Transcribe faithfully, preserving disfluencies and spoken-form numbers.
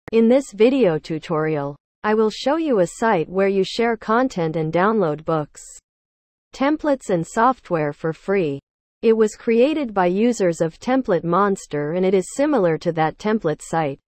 In this video tutorial, I will show you a site where you share content and download books, templates and software for free. It was created by users of Template Monster and it is similar to that template site.